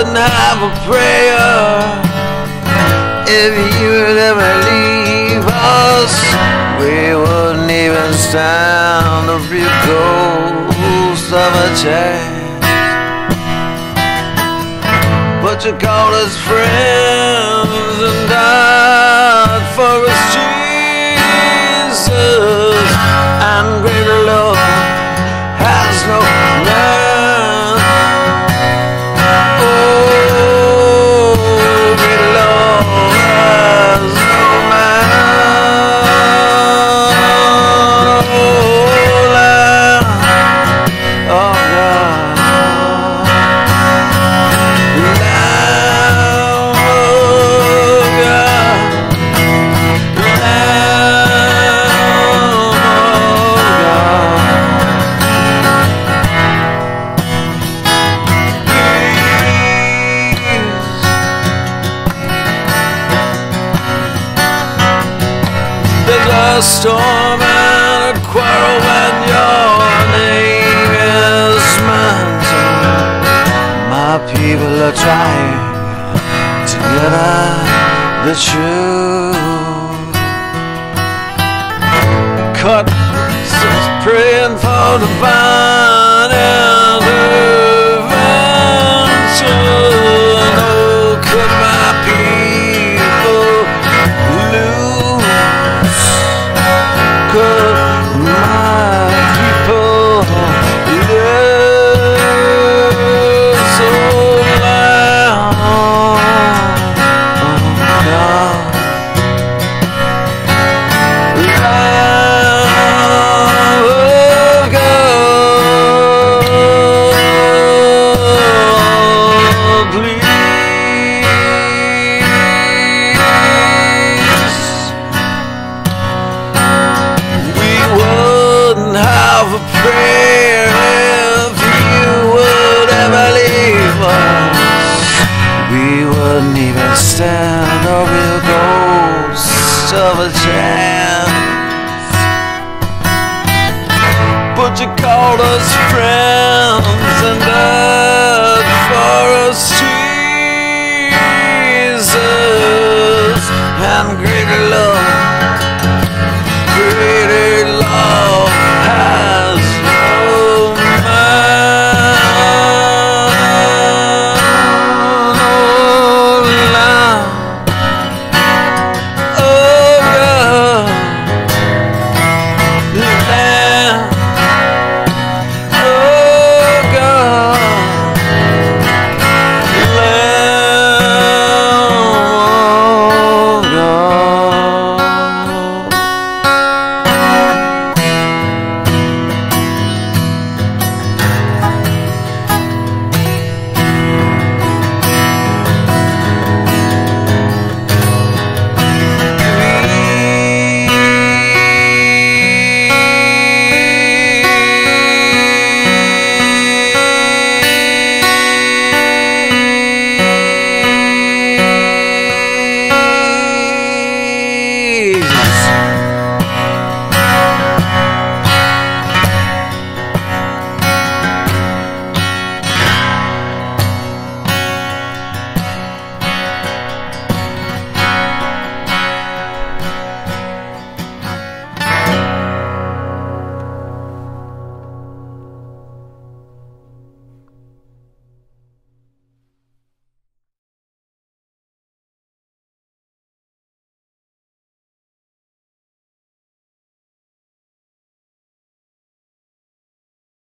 wouldn't have a prayer if you would ever leave us. We wouldn't even stand a real ghost of a chance. But you called us friends and died for us, Jesus. And greater love has no man. Oh, greater love has no man. Oh, Lamb of God, Lamb of God, there's a storm and a quarrel when your name is mentioned. My people are trying to get at the truth. Cut praying for divine intervention. Oh, could my people lose? Could my people live? So Lamb of God, Lamb of God, please. Have a prayer if you would ever leave us. We wouldn't even stand a real ghost of a chance. But you called us friends and